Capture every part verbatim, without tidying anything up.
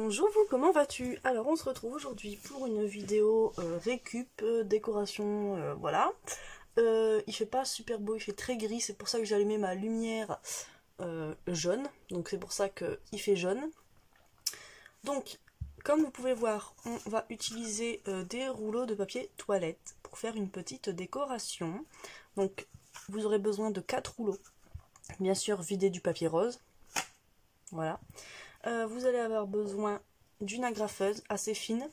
Bonjour vous, comment vas-tu? Alors on se retrouve aujourd'hui pour une vidéo euh, récup, euh, décoration, euh, voilà. Euh, il fait pas super beau, il fait très gris, c'est pour ça que j'ai allumé ma lumière euh, jaune. Donc c'est pour ça qu'il fait jaune. Donc, comme vous pouvez voir, on va utiliser euh, des rouleaux de papier toilette pour faire une petite décoration. Donc vous aurez besoin de quatre rouleaux. Bien sûr vidés du papier rose. Voilà. Euh, vous allez avoir besoin d'une agrafeuse assez fine,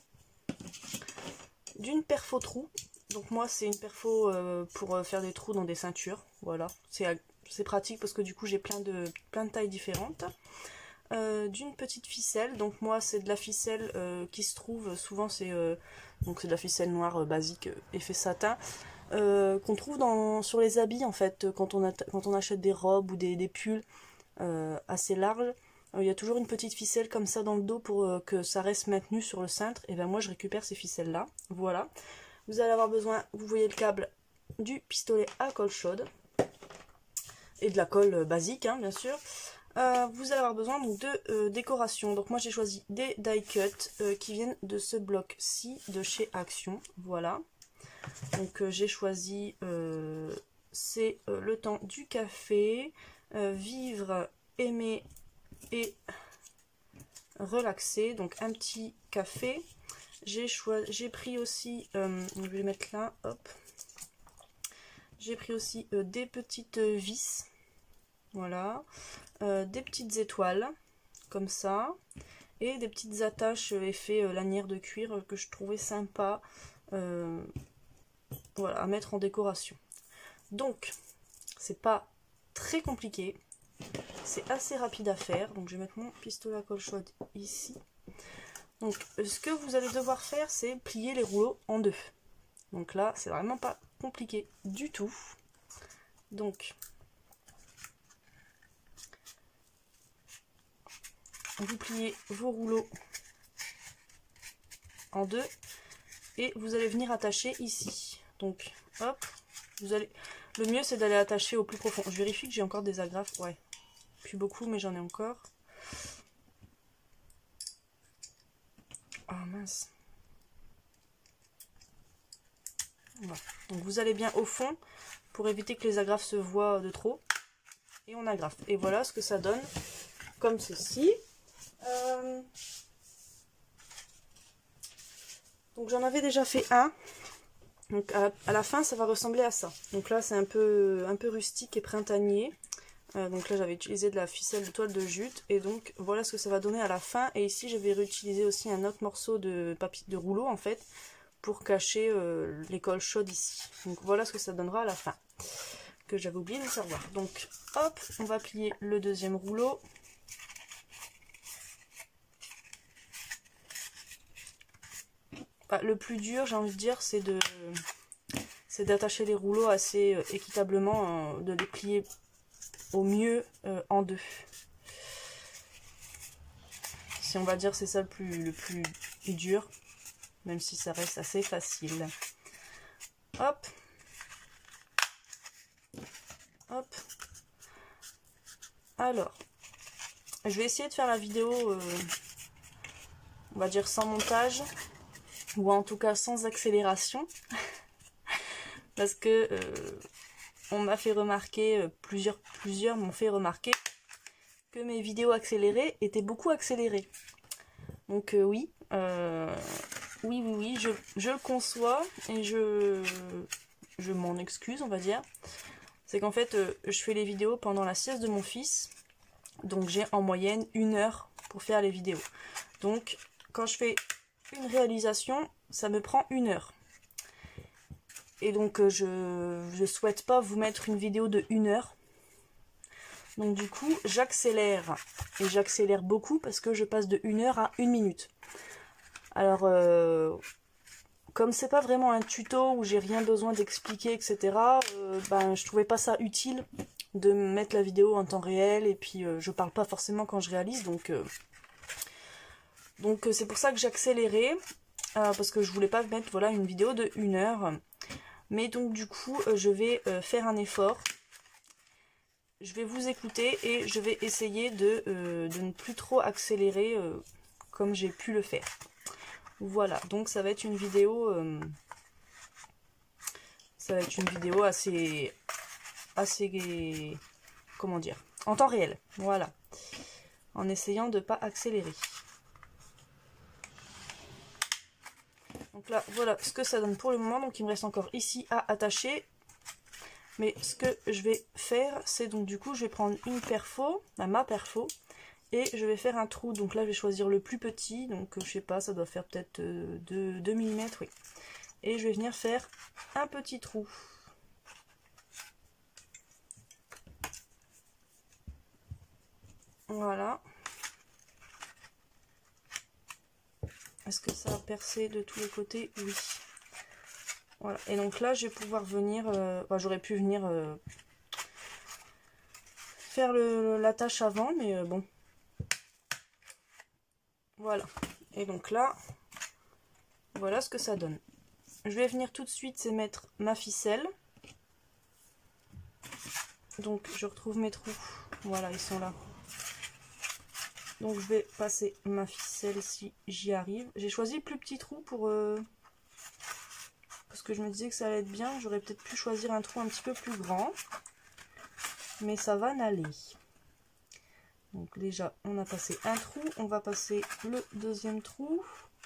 d'une perfo trou. Donc moi c'est une perfo euh, pour faire des trous dans des ceintures. Voilà, c'est pratique parce que du coup j'ai plein de, plein de tailles différentes. Euh, d'une petite ficelle, donc moi c'est de la ficelle euh, qui se trouve, souvent c'est euh, donc c'est de la ficelle noire euh, basique, euh, effet satin, euh, qu'on trouve dans, sur les habits en fait, quand on, a, quand on achète des robes ou des, des pulls euh, assez larges. Il y a toujours une petite ficelle comme ça dans le dos pour euh, que ça reste maintenu sur le cintre. Et bien moi je récupère ces ficelles là. Voilà. Vous allez avoir besoin, vous voyez le câble, du pistolet à colle chaude. Et de la colle basique hein, bien sûr. Euh, vous allez avoir besoin donc, de euh, décoration. Donc moi j'ai choisi des die cut euh, qui viennent de ce bloc-ci de chez Action. Voilà. Donc euh, j'ai choisi, euh, c'est euh, le temps du café, euh, vivre, aimer et relaxer, donc un petit café. J'ai choisi, j'ai pris aussi, euh, je vais les mettre là, hop. J'ai pris aussi euh, des petites vis, voilà, euh, des petites étoiles, comme ça, et des petites attaches euh, effet euh, lanière de cuir euh, que je trouvais sympa, euh, voilà, à mettre en décoration. Donc, c'est pas très compliqué. C'est assez rapide à faire, donc je vais mettre mon pistolet à colle chaude ici. Donc ce que vous allez devoir faire, c'est plier les rouleaux en deux. Donc là, c'est vraiment pas compliqué du tout. Donc, vous pliez vos rouleaux en deux et vous allez venir attacher ici. Donc, hop, vous allez. Le mieux, c'est d'aller attacher au plus profond. Je vérifie que j'ai encore des agrafes, ouais. Plus beaucoup, mais j'en ai encore. Ah oh, mince. Voilà. Donc vous allez bien au fond pour éviter que les agrafes se voient de trop. Et on agrafe. Et voilà ce que ça donne comme ceci. Euh... Donc j'en avais déjà fait un. Donc à, à la fin ça va ressembler à ça. Donc là c'est un peu, un peu rustique et printanier. Euh, donc là j'avais utilisé de la ficelle de toile de jute et donc voilà ce que ça va donner à la fin. Et ici je vais réutiliser aussi un autre morceau de papier de rouleau en fait pour cacher euh, les colles chaudes ici. Donc voilà ce que ça donnera à la fin, que j'avais oublié de faire voir. Donc hop, on va plier le deuxième rouleau. Enfin, le plus dur, j'ai envie de dire, c'est de c'est d'attacher les rouleaux assez euh, équitablement, euh, de les plier au mieux euh, en deux. Si on va dire c'est ça le plus, le plus dur, même si ça reste assez facile. Hop. Hop. Alors, je vais essayer de faire la vidéo, euh, on va dire sans montage, ou en tout cas sans accélération. Parce que euh, on m'a fait remarquer, euh, plusieurs, plusieurs m'ont fait remarquer que mes vidéos accélérées étaient beaucoup accélérées. Donc euh, oui, euh, oui, oui, oui, je, je le conçois et je, je m'en excuse, on va dire. C'est qu'en fait, euh, je fais les vidéos pendant la sieste de mon fils. Donc j'ai en moyenne une heure pour faire les vidéos. Donc quand je fais une réalisation, ça me prend une heure. Et donc euh, je ne souhaite pas vous mettre une vidéo de une heure. Donc du coup j'accélère. Et j'accélère beaucoup parce que je passe de une heure à une minute. Alors euh, comme c'est pas vraiment un tuto où j'ai rien besoin d'expliquer, et cetera. Euh, ben je trouvais pas ça utile de mettre la vidéo en temps réel. Et puis euh, je parle pas forcément quand je réalise. Donc euh, donc c'est pour ça que j'ai accéléré. Euh, parce que je voulais pas mettre voilà, une vidéo de une heure. Mais donc du coup, euh, je vais euh, faire un effort. Je vais vous écouter et je vais essayer de, euh, de ne plus trop accélérer euh, comme j'ai pu le faire. Voilà, donc ça va être une vidéo euh, ça va être une vidéo assez assez comment dire, en temps réel, voilà, en essayant de ne pas accélérer. Donc là, voilà ce que ça donne pour le moment. Donc il me reste encore ici à attacher. Mais ce que je vais faire, c'est donc du coup, je vais prendre une perfo, bah, ma perfo, et je vais faire un trou. Donc là, je vais choisir le plus petit. Donc je sais pas, ça doit faire peut-être euh, deux millimètres, oui. Et je vais venir faire un petit trou. Voilà. Est-ce que ça a percé de tous les côtés? Oui. Voilà. Et donc là, je vais pouvoir venir... Euh, bah, j'aurais pu venir euh, faire le, la tâche avant, mais euh, bon. Voilà. Et donc là, voilà ce que ça donne. Je vais venir tout de suite mettre ma ficelle. Donc je retrouve mes trous. Voilà, ils sont là. Donc je vais passer ma ficelle si j'y arrive. J'ai choisi le plus petit trou pour... Euh, parce que je me disais que ça allait être bien. J'aurais peut-être pu choisir un trou un petit peu plus grand. Mais ça va n'aller. Donc déjà, on a passé un trou. On va passer le deuxième trou.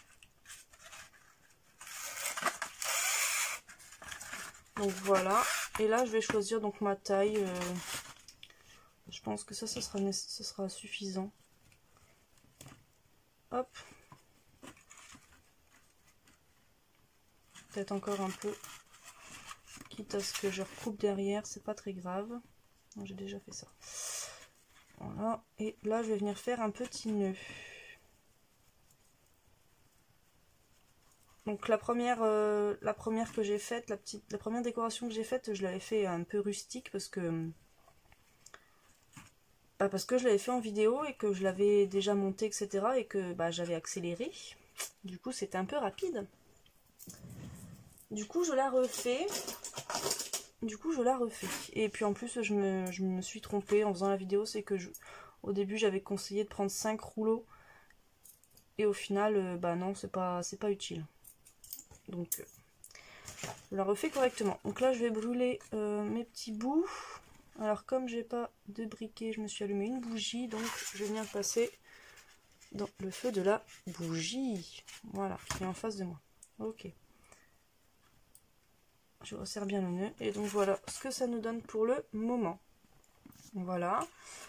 Donc voilà. Et là, je vais choisir donc ma taille. Euh, je pense que ça, ça sera, ça sera suffisant. Hop. Peut-être encore un peu. Quitte à ce que je recoupe derrière, c'est pas très grave. J'ai déjà fait ça. Voilà. Et là, je vais venir faire un petit nœud. Donc la première, euh, la première que j'ai faite, la petite, la première décoration que j'ai faite, je l'avais fait un peu rustique parce que bah parce que je l'avais fait en vidéo et que je l'avais déjà monté, et cetera. Et que bah, j'avais accéléré. Du coup, c'était un peu rapide. Du coup, je la refais. Du coup, je la refais. Et puis en plus, je me, je me suis trompée en faisant la vidéo. C'est que je, au début, j'avais conseillé de prendre cinq rouleaux. Et au final, euh, bah non, c'est pas, c'est pas utile. Donc, euh, je la refais correctement. Donc là, je vais brûler euh, mes petits bouts. Alors, comme j'ai pas de briquet, je me suis allumé une bougie. Donc, je vais venir passer dans le feu de la bougie. Voilà, qui est en face de moi. Ok. Je resserre bien le nœud. Et donc, voilà ce que ça nous donne pour le moment. Voilà.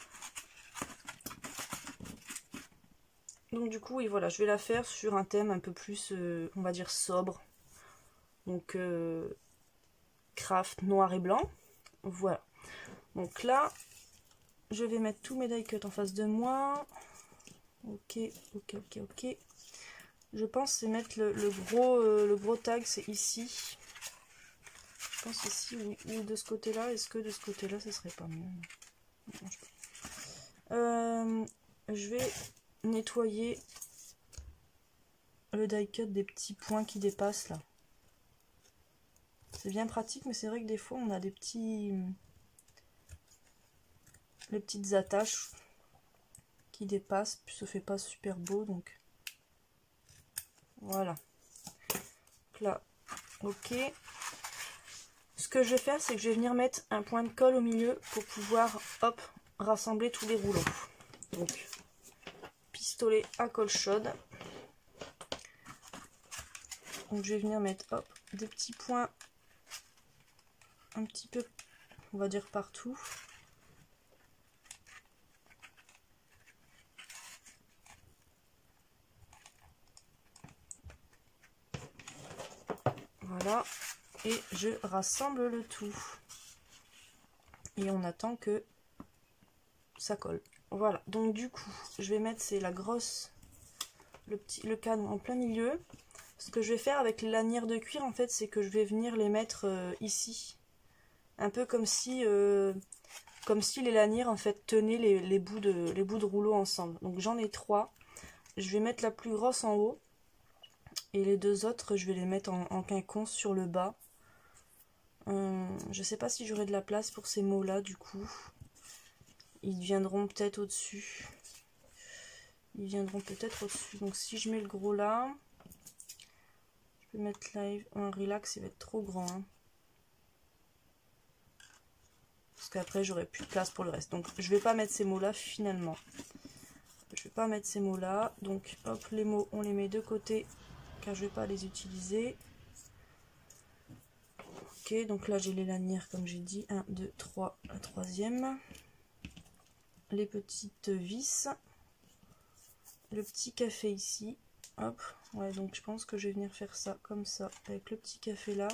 Donc, du coup, oui, voilà, je vais la faire sur un thème un peu plus, euh, on va dire, sobre. Donc, euh, craft noir et blanc. Voilà. Donc là, je vais mettre tous mes die cuts en face de moi. Ok, ok, ok, ok. Je pense c'est mettre le, le gros euh, le gros tag, c'est ici. Je pense ici ou, ou de ce côté-là. Est-ce que de ce côté-là, ce serait pas mieux? Non, je... Euh, je vais nettoyer le die cut des petits points qui dépassent là. C'est bien pratique, mais c'est vrai que des fois on a des petits... les petites attaches qui dépassent, puis ça fait pas super beau, donc voilà. Donc là, ok. Ce que je vais faire, c'est que je vais venir mettre un point de colle au milieu pour pouvoir, hop, rassembler tous les rouleaux. Donc, pistolet à colle chaude. Donc je vais venir mettre, hop, des petits points un petit peu, on va dire partout. Voilà, et je rassemble le tout. Et on attend que ça colle. Voilà, donc du coup, je vais mettre, c'est la grosse, le petit, le cadre en plein milieu. Ce que je vais faire avec les lanières de cuir, en fait, c'est que je vais venir les mettre euh, ici. Un peu comme si, euh, comme si les lanières, en fait, tenaient les, les, bouts, de, les bouts de rouleau ensemble. Donc j'en ai trois. Je vais mettre la plus grosse en haut. Et les deux autres, je vais les mettre en, en quinconce sur le bas. Euh, je sais pas si j'aurai de la place pour ces mots-là, du coup. Ils viendront peut-être au-dessus. ils viendront peut-être au-dessus. Donc si je mets le gros là, je peux mettre live, un relax, il va être trop grand. Hein. Parce qu'après j'aurai plus de place pour le reste. Donc je vais pas mettre ces mots là finalement. Je vais pas mettre ces mots là. Donc hop, les mots on les met de côté car je vais pas les utiliser. Ok, donc là j'ai les lanières comme j'ai dit. un, deux, trois, la troisième. Les petites vis. Le petit café ici. Hop, ouais, donc je pense que je vais venir faire ça comme ça. Avec le petit café là.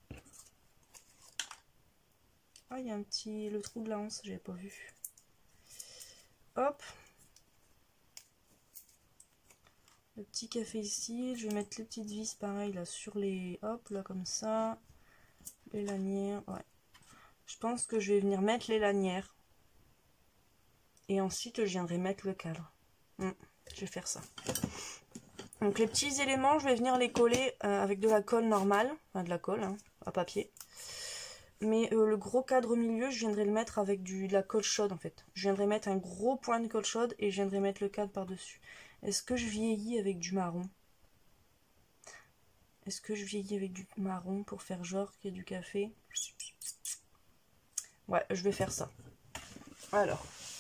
Ah, il y a un petit... le trou de la hanse, j'avais pas vu. Hop. Le petit café ici. Je vais mettre les petites vis pareil là sur les... hop, là comme ça. Les lanières, ouais. Je pense que je vais venir mettre les lanières. Et ensuite, je viendrai mettre le cadre. Hum, je vais faire ça. Donc les petits éléments, je vais venir les coller euh, avec de la colle normale. Enfin, de la colle, hein, à papier. Mais euh, le gros cadre au milieu, je viendrai le mettre avec du, de la colle chaude en fait. Je viendrai mettre un gros point de colle chaude et je viendrai mettre le cadre par-dessus. Est-ce que je vieillis avec du marron? Est-ce que je vieillis avec du marron pour faire genre qu'il y a du café? Ouais, je vais faire ça. Alors,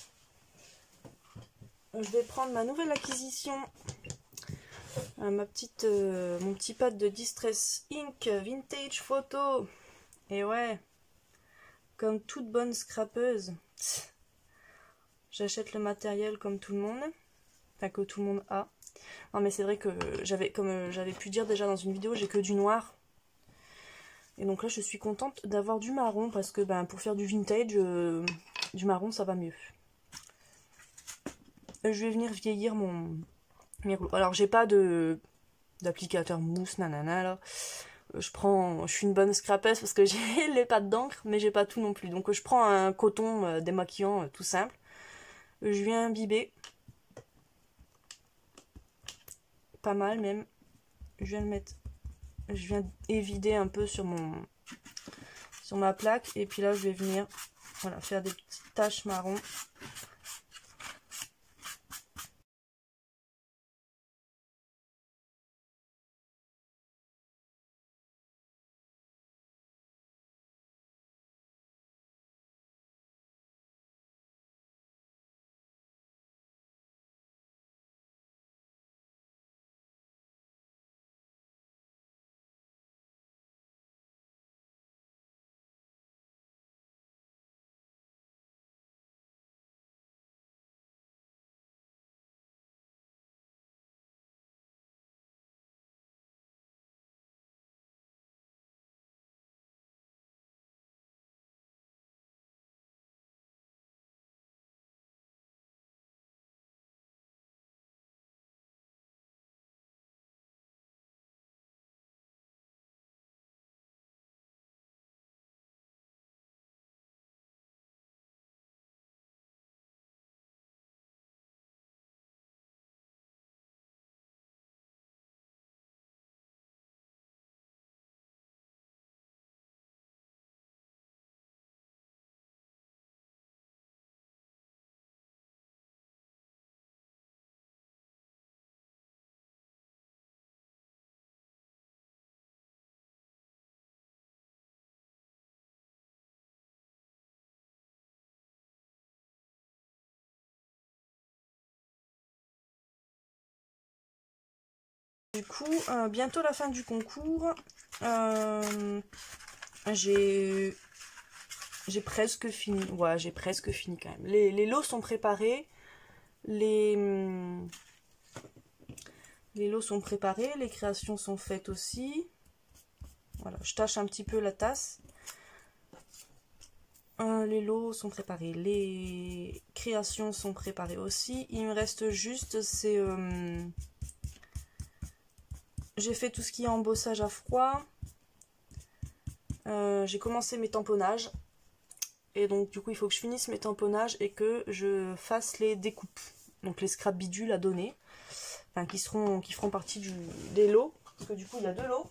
je vais prendre ma nouvelle acquisition. Euh, ma petite, euh, mon petit pad de Distress Ink Vintage Photo. Et ouais, comme toute bonne scrapeuse, j'achète le matériel comme tout le monde, enfin que tout le monde a. Non mais c'est vrai que j'avais, comme j'avais pu dire déjà dans une vidéo, j'ai que du noir. Et donc là je suis contente d'avoir du marron parce que ben, pour faire du vintage, euh, du marron ça va mieux. Je vais venir vieillir mon mes rouleaux. Alors j'ai pas de d'applicateur mousse nanana là. Je prends, je suis une bonne scrapeuse parce que j'ai les pattes d'encre, mais j'ai pas tout non plus. Donc je prends un coton euh, démaquillant euh, tout simple. Je viens imbiber. Pas mal même. Je viens le mettre. Je viens évider un peu sur mon sur ma plaque. Et puis là je vais venir voilà, faire des petites taches marron. Du coup, euh, bientôt la fin du concours. Euh, j'ai j'ai presque fini. Ouais, j'ai presque fini quand même. Les, les lots sont préparés. Les, les lots sont préparés. Les créations sont faites aussi. Voilà, je tâche un petit peu la tasse. Euh, les lots sont préparés. Les créations sont préparées aussi. Il me reste juste, c'est... Euh, j'ai fait tout ce qui est embossage à froid. Euh, j'ai commencé mes tamponnages. Et donc du coup il faut que je finisse mes tamponnages et que je fasse les découpes. Donc les scrap bidules à donner. Enfin qui seront qui feront partie du, des lots. Parce que du coup il y a deux lots.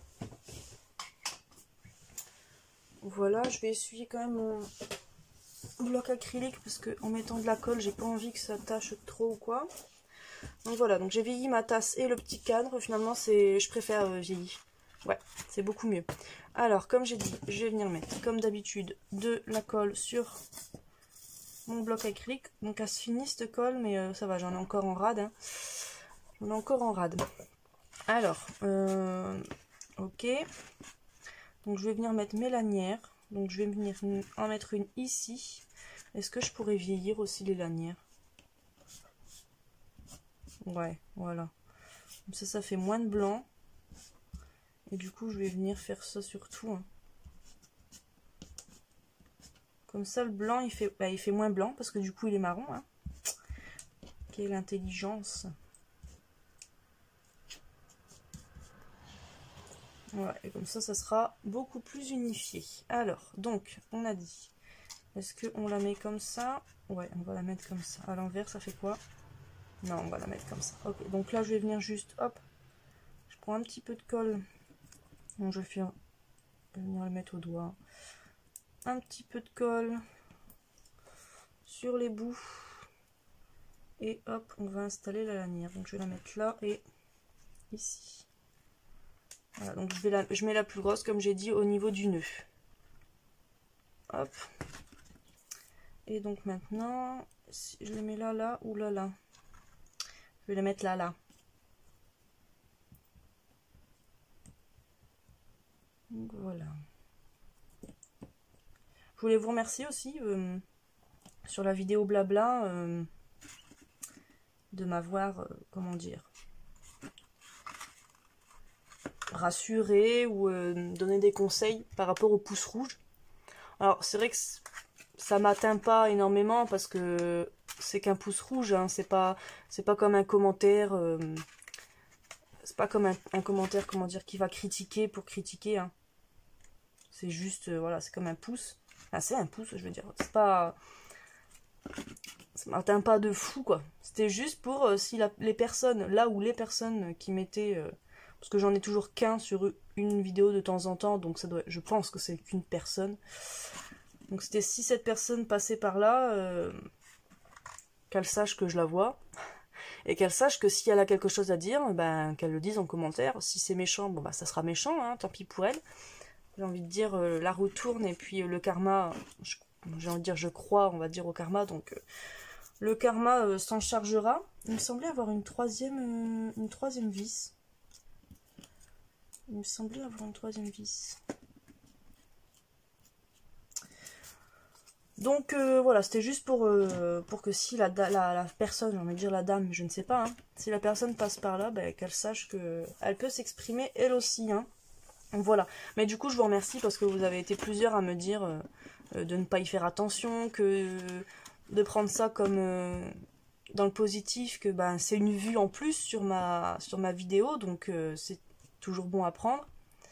Voilà, je vais essuyer quand même mon bloc acrylique parce que en mettant de la colle, j'ai pas envie que ça tâche trop ou quoi. Donc voilà, donc j'ai vieilli ma tasse et le petit cadre. Finalement, c'est, je préfère euh, vieilli. Ouais, c'est beaucoup mieux. Alors, comme j'ai dit, je vais venir mettre, comme d'habitude, de la colle sur mon bloc acrylique. Donc, elle se finit cette colle, mais euh, ça va, j'en ai encore en rade. Hein. J'en ai encore en rade. Alors, euh, ok. Donc, je vais venir mettre mes lanières. Donc, je vais venir en mettre une ici. Est-ce que je pourrais vieillir aussi les lanières? Ouais, voilà. Comme ça, ça fait moins de blanc. Et du coup, je vais venir faire ça sur tout. Hein. Comme ça, le blanc, il fait, bah, il fait moins blanc parce que du coup, il est marron. Hein. Quelle intelligence. Voilà, et comme ça, ça sera beaucoup plus unifié. Alors, donc, on a dit, est-ce qu'on la met comme ça? Ouais, on va la mettre comme ça. À l'envers, ça fait quoi? Non, on va la mettre comme ça. Ok, donc là, je vais venir juste, hop, je prends un petit peu de colle. Donc, je vais, faire, je vais venir le mettre au doigt. Un petit peu de colle sur les bouts. Et hop, on va installer la lanière. Donc, je vais la mettre là et ici. Voilà, donc je, vais la, je mets la plus grosse, comme j'ai dit, au niveau du nœud. Hop. Et donc maintenant, si je les mets là, là ou là, là. Je vais les mettre là, là. Donc voilà. Je voulais vous remercier aussi euh, sur la vidéo blabla euh, de m'avoir, euh, comment dire, rassuré ou euh, donné des conseils par rapport au pouce rouge. Alors c'est vrai que ça m'atteint pas énormément parce que c'est qu'un pouce rouge, hein, c'est pas c'est pas comme un commentaire, euh, c'est pas comme un, un commentaire, comment dire, qui va critiquer pour critiquer. Hein. C'est juste, euh, voilà, c'est comme un pouce. Ah, c'est un pouce, je veux dire. C'est pas, ça m'atteint pas de fou, quoi. C'était juste pour euh, si la, les personnes, là où les personnes qui mettaient, euh, parce que j'en ai toujours qu'un sur une vidéo de temps en temps, donc ça doit, je pense que c'est qu'une personne. Donc c'était si cette personne passait par là, euh, qu'elle sache que je la vois, et qu'elle sache que si elle a quelque chose à dire, ben qu'elle le dise en commentaire. Si c'est méchant, bon bah ça sera méchant, hein, tant pis pour elle. J'ai envie de dire, euh, la roue tourne, et puis euh, le karma, j'ai envie de dire, je crois, on va dire au karma, donc euh, le karma euh, s'en chargera. Il me semblait avoir une troisième, euh, une troisième vis. Il me semblait avoir une troisième vis. Donc euh, voilà, c'était juste pour, euh, pour que si la, la, la personne, j'ai envie de dire la dame, je ne sais pas, hein, si la personne passe par là, ben, qu'elle sache qu'elle peut s'exprimer elle aussi. Hein. Donc voilà, mais du coup je vous remercie parce que vous avez été plusieurs à me dire euh, de ne pas y faire attention, que de prendre ça comme euh, dans le positif, que ben, c'est une vue en plus sur ma, sur ma vidéo, donc euh, c'est toujours bon à prendre.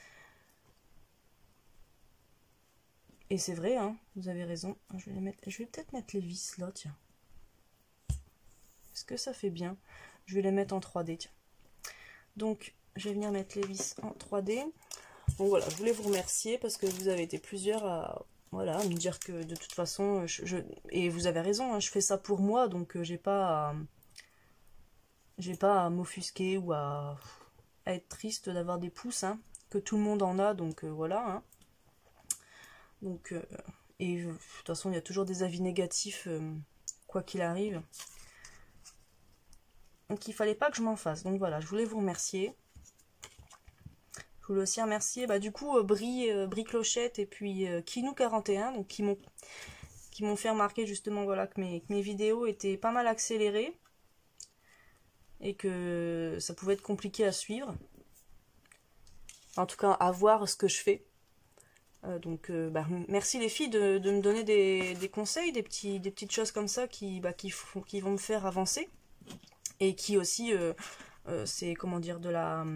Et c'est vrai, hein, vous avez raison. Je vais, mettre, je vais peut-être mettre les vis là, tiens. Est-ce que ça fait bien? Je vais les mettre en trois D, tiens. Donc, je vais venir mettre les vis en trois D. Donc voilà, je voulais vous remercier parce que vous avez été plusieurs à, voilà, à me dire que de toute façon, je, je, et vous avez raison, hein, je fais ça pour moi, donc euh, j'ai pas à, j'ai pas à m'offusquer ou à, à être triste d'avoir des pouces, hein, que tout le monde en a, donc euh, voilà, hein. Donc, euh, et de toute façon, il y a toujours des avis négatifs, euh, quoi qu'il arrive. Donc, il fallait pas que je m'en fasse. Donc, voilà, je voulais vous remercier. Je voulais aussi remercier, bah, du coup, euh, Brie, euh, Brie Clochette et puis euh, Kinou quarante et un, donc, qui m'ont qui m'ont fait remarquer, justement, voilà, que mes, que mes vidéos étaient pas mal accélérées et que ça pouvait être compliqué à suivre. En tout cas, à voir ce que je fais. Euh, donc euh, bah, merci les filles de, de me donner des, des conseils, des, petits, des petites choses comme ça qui, bah, qui, font, qui vont me faire avancer. Et qui aussi, euh, euh, c'est comment dire, de la...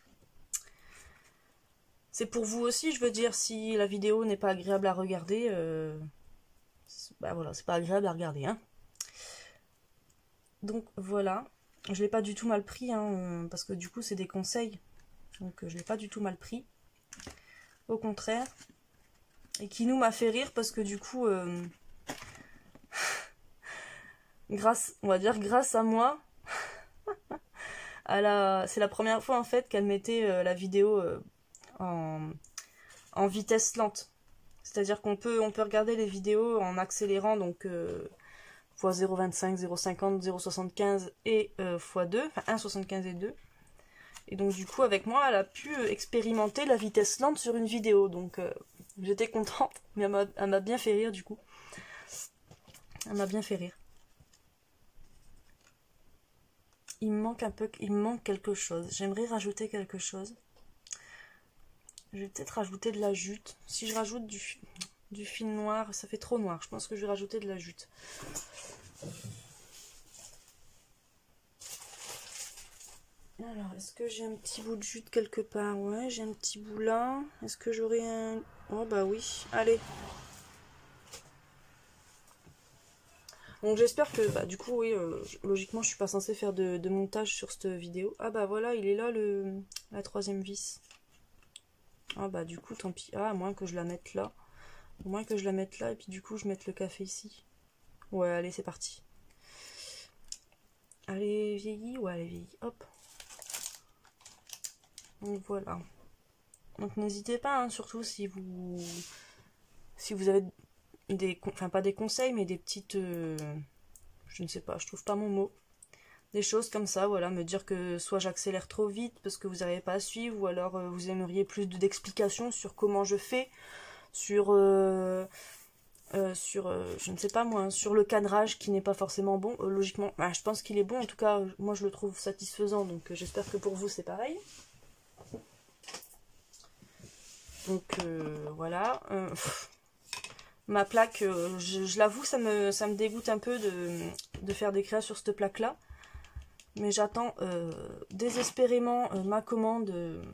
C'est pour vous aussi, je veux dire, si la vidéo n'est pas agréable à regarder, euh, bah voilà, c'est pas agréable à regarder. Hein. Donc voilà, je l'ai pas du tout mal pris, hein, parce que du coup c'est des conseils. Donc je l'ai pas du tout mal pris. Au contraire. Et qui nous m'a fait rire parce que du coup, euh, grâce, on va dire grâce à moi, Elle a... C'est la première fois en fait qu'elle mettait euh, la vidéo euh, en... en vitesse lente. C'est-à-dire qu'on peut, on peut regarder les vidéos en accélérant donc euh, fois zéro virgule vingt-cinq, zéro virgule cinquante, zéro virgule soixante-quinze et euh, fois deux, enfin un virgule soixante-quinze et deux. Et donc du coup avec moi elle a pu expérimenter la vitesse lente sur une vidéo. Donc euh, j'étais contente, mais elle m'a bien fait rire du coup. Elle m'a bien fait rire. Il me manque un peu, il me manque quelque chose. J'aimerais rajouter quelque chose. Je vais peut-être rajouter de la jute. Si je rajoute du, du fil noir, ça fait trop noir. Je pense que je vais rajouter de la jute. Alors, est-ce que j'ai un petit bout de jute quelque part? Ouais, j'ai un petit bout là. Est-ce que j'aurai un... Oh bah oui, allez. Donc j'espère que, bah du coup, oui, euh, logiquement, je suis pas censée faire de, de montage sur cette vidéo. Ah bah voilà, il est là, le la troisième vis. Ah bah du coup, tant pis. Ah, à moins que je la mette là. Au moins que je la mette là, et puis du coup, je mette le café ici. Ouais, allez, c'est parti. Allez, vieillie. Ouais, elle est vieillie. Hop. Donc voilà. Donc n'hésitez pas, hein, surtout si vous... Si vous avez des... Enfin, pas des conseils, mais des petites... Euh... Je ne sais pas, je trouve pas mon mot. Des choses comme ça, voilà, me dire que soit j'accélère trop vite parce que vous n'arrivez pas à suivre, ou alors euh, vous aimeriez plus d'explications sur comment je fais, sur, euh, euh, sur euh, je ne sais pas moi, sur le cadrage qui n'est pas forcément bon. Euh, logiquement, bah, je pense qu'il est bon, en tout cas, moi je le trouve satisfaisant, donc euh, j'espère que pour vous c'est pareil. Donc euh, voilà. Euh, ma plaque, euh, je, je l'avoue, ça me, ça me dégoûte un peu de, de faire des créas sur cette plaque-là. Mais j'attends euh, désespérément euh, ma commande euh,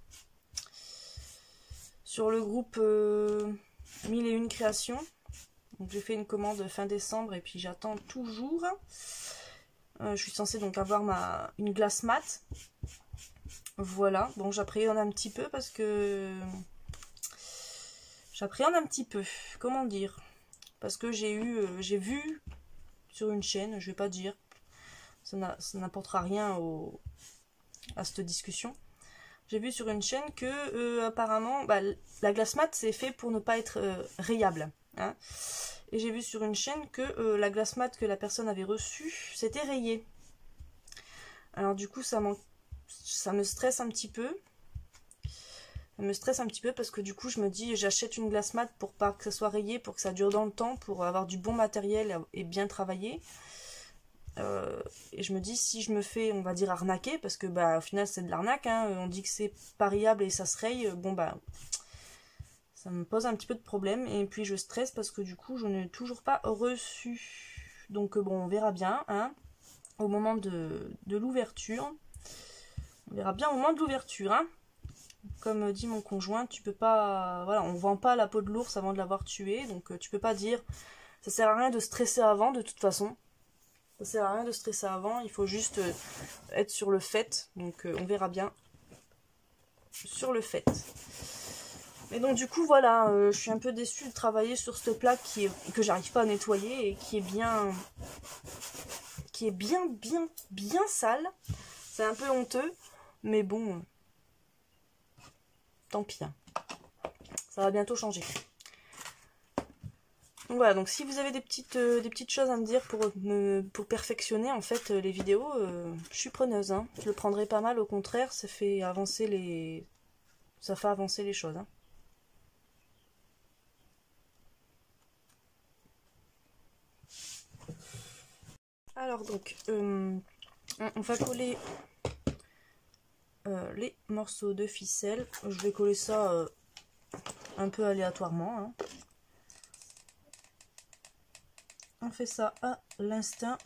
sur le groupe euh, mille et une créations. Donc j'ai fait une commande fin décembre et puis j'attends toujours. Euh, je suis censée donc avoir ma une glace mat. Voilà, bon j'appréhende un petit peu parce que... J'appréhende un petit peu, comment dire? Parce que j'ai eu, euh, j'ai vu sur une chaîne, je vais pas dire, ça n'apportera rien au, à cette discussion. J'ai vu sur une chaîne que euh, apparemment bah, la glace mat c'est fait pour ne pas être euh, rayable. Hein. Et j'ai vu sur une chaîne que euh, la glace mat que la personne avait reçue c'était rayé. Alors du coup ça, ça me stresse un petit peu. Ça me stresse un petit peu parce que du coup je me dis j'achète une glace mat pour pas que ça soit rayé, pour que ça dure dans le temps, pour avoir du bon matériel et bien travailler. Euh, et je me dis si je me fais on va dire arnaquer, parce que bah au final c'est de l'arnaque, hein, on dit que c'est pariable et ça se raye, bon bah ça me pose un petit peu de problème et puis je stresse parce que du coup je n'ai toujours pas reçu. Donc bon on verra bien, hein, au moment de, de l'ouverture. On verra bien au moment de l'ouverture, hein. Comme dit mon conjoint, tu peux pas, voilà, on vend pas la peau de l'ours avant de l'avoir tué, donc tu peux pas dire, ça sert à rien de stresser avant de toute façon. Ça sert à rien de stresser avant, il faut juste être sur le fait, donc on verra bien sur le fait. Et donc du coup voilà, euh, je suis un peu déçue de travailler sur cette plaque qui est, que j'arrive pas à nettoyer et qui est bien, qui est bien, bien, bien sale. C'est un peu honteux, mais bon, tant pis. Hein. Ça va bientôt changer. Donc voilà, donc si vous avez des petites, euh, des petites choses à me dire pour, me, pour perfectionner en fait les vidéos, euh, je suis preneuse. Hein. Je le prendrai pas mal, au contraire, ça fait avancer les, ça fait avancer les choses. Hein. Alors donc, euh, on va coller euh, les morceaux de ficelle. Je vais coller ça euh, un peu aléatoirement. Hein. On fait ça à l'instinct.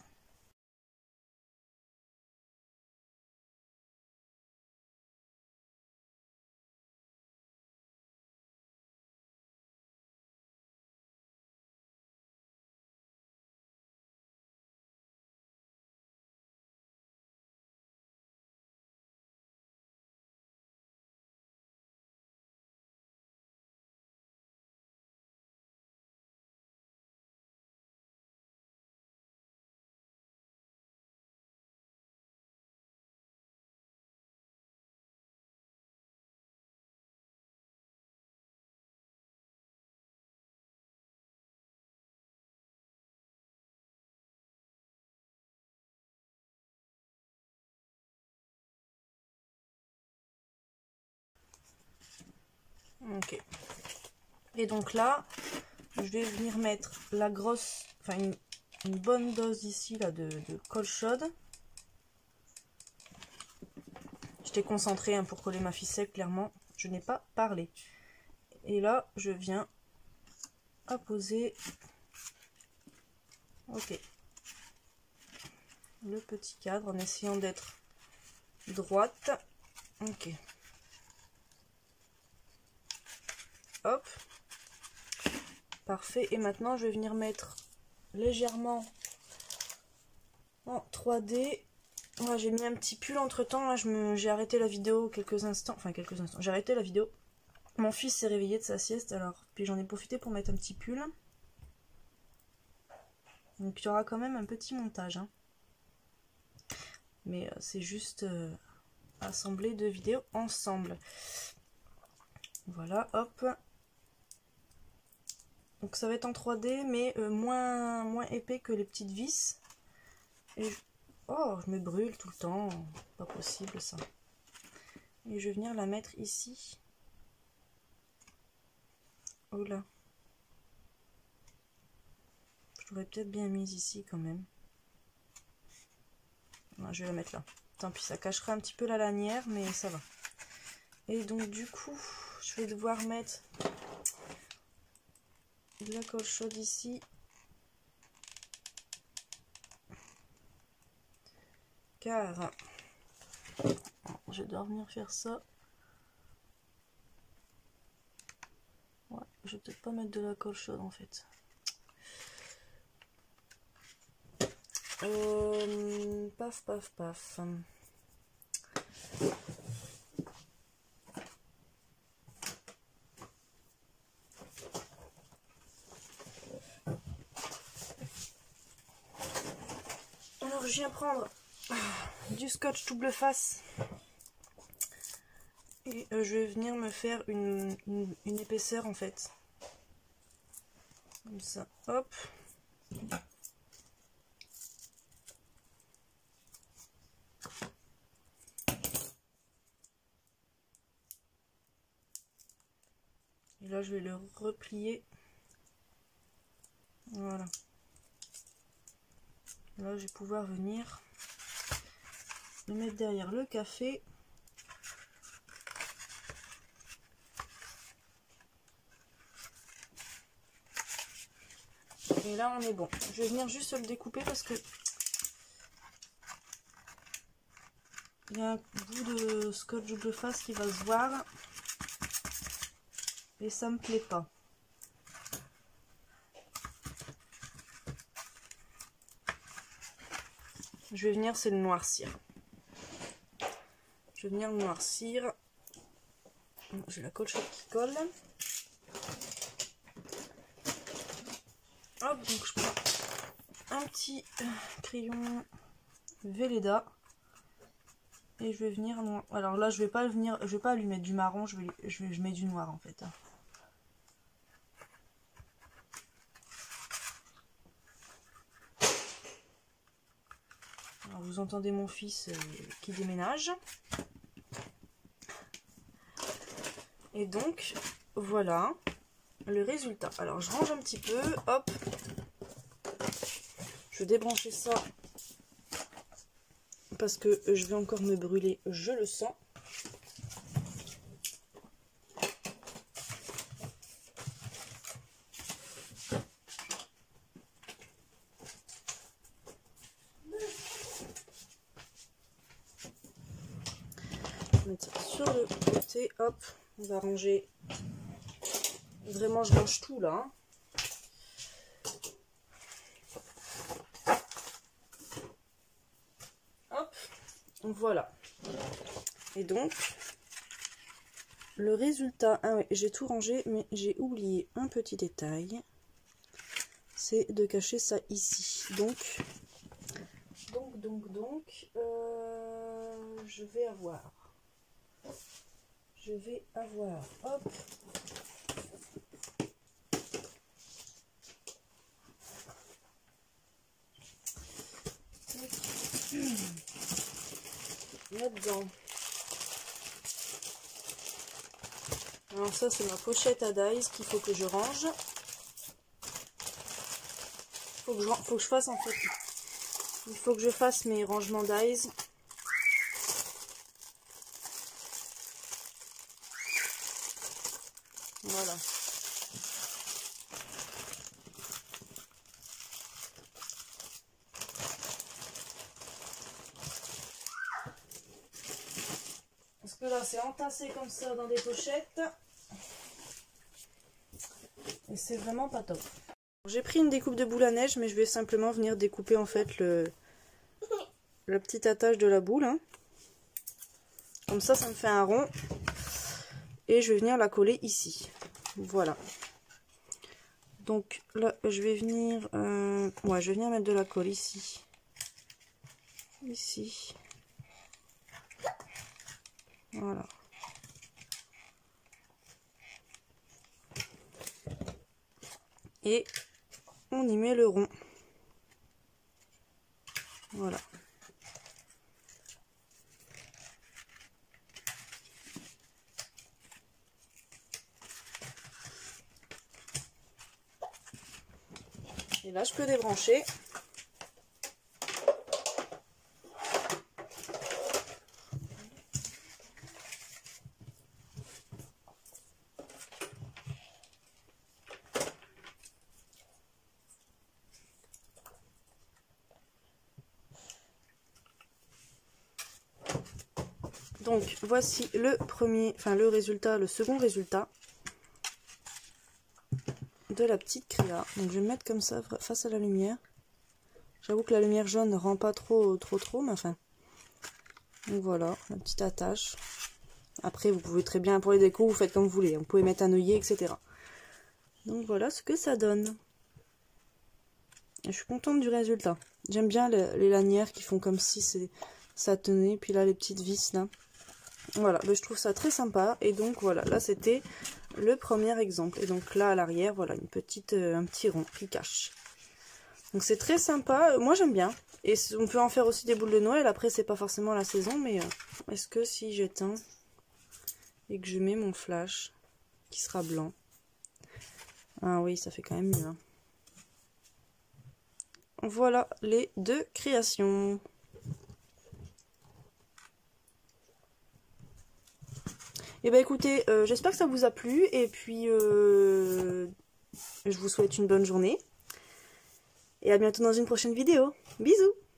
Ok. Et donc là, je vais venir mettre la grosse, enfin une, une bonne dose ici là de, de colle chaude. J'étais concentrée hein, pour coller ma ficelle, clairement. Je n'ai pas parlé. Et là, je viens apposer. Ok. Le petit cadre en essayant d'être droite. Ok. Hop. Parfait. Et maintenant, je vais venir mettre légèrement en trois D. Ouais, j'ai mis un petit pull entre temps. J'ai arrêté la vidéo quelques instants. Enfin, quelques instants. J'ai arrêté la vidéo. Mon fils s'est réveillé de sa sieste. Alors, puis j'en ai profité pour mettre un petit pull. Donc, il y aura quand même un petit montage. Hein. Mais euh, c'est juste euh, assembler deux vidéos ensemble. Voilà, hop. Donc ça va être en trois D, mais euh, moins, moins épais que les petites vis. Et je... Oh, je me brûle tout le temps. Pas possible ça. Et je vais venir la mettre ici. Oh là. Je l'aurais peut-être bien mise ici quand même. Non, je vais la mettre là. Tant pis, ça cachera un petit peu la lanière, mais ça va. Et donc du coup, je vais devoir mettre de la colle chaude ici. Car je dois venir faire ça. Ouais, je vais peut-être pas mettre de la colle chaude en fait. Euh, paf, paf, paf. Alors je viens prendre du scotch double face et euh, je vais venir me faire une, une, une épaisseur en fait. Comme ça, hop. Et là je vais le replier. Voilà. Là je vais pouvoir venir le mettre derrière le café. Et là on est bon. Je vais venir juste le découper parce que il y a un bout de scotch double face qui va se voir. Et ça me plaît pas. Je vais venir, c'est le noircir. Je vais venir le noircir. J'ai la colle chaude qui colle. Hop, donc je prends un petit crayon Velleda et je vais venir noir. Alors là, je vais pas venir, je vais pas lui mettre du marron, je vais, je vais, je mets du noir en fait. Alors, vous entendez mon fils euh, qui déménage. Et donc, voilà le résultat. Alors, je range un petit peu, hop. Je vais débrancher ça parce que je vais encore me brûler, je le sens. Mettre ça sur le côté, hop, on va ranger. Vraiment, je range tout là. Hein. Hop, voilà. Et donc, le résultat, ah ouais, j'ai tout rangé, mais j'ai oublié un petit détail. C'est de cacher ça ici. Donc, donc, donc, donc, euh, je vais avoir. Je vais avoir, hop. Là-dedans. Alors ça c'est ma pochette à dies qu'il faut que je range. Faut que je, faut que je fasse en fait. Il faut que je fasse mes rangements dies. Voilà. Parce que là c'est entassé comme ça dans des pochettes. Et c'est vraiment pas top. J'ai pris une découpe de boule à neige, mais je vais simplement venir découper en fait le la petite attache de la boule. Hein. Comme ça, ça me fait un rond. Et je vais venir la coller ici. Voilà. Donc là, je vais venir... Euh, ouais, je vais venir mettre de la colle ici. Ici. Voilà. Et on y met le rond. Voilà. Et là, je peux débrancher. Donc, voici le premier, enfin le résultat, le second résultat de la petite créa. Donc, je vais me mettre comme ça face à la lumière. J'avoue que la lumière jaune ne rend pas trop, trop, trop, mais enfin. Donc voilà, la petite attache. Après, vous pouvez très bien, pour les décos, vous faites comme vous voulez. Vous pouvez mettre un œillet, et cetera. Donc voilà ce que ça donne. Et je suis contente du résultat. J'aime bien les, les lanières qui font comme si ça tenait. Puis là, les petites vis, là. Voilà, ben, je trouve ça très sympa. Et donc voilà, là c'était le premier exemple. Et donc là à l'arrière, voilà, une petite, euh, un petit rond qui cache. Donc c'est très sympa, moi j'aime bien. Et on peut en faire aussi des boules de Noël. Après c'est pas forcément la saison, mais euh, est-ce que si j'éteins et que je mets mon flash qui sera blanc. Ah oui, ça fait quand même mieux. Hein. Voilà les deux créations. Et bah écoutez, euh, j'espère que ça vous a plu et puis euh, je vous souhaite une bonne journée et à bientôt dans une prochaine vidéo. Bisous!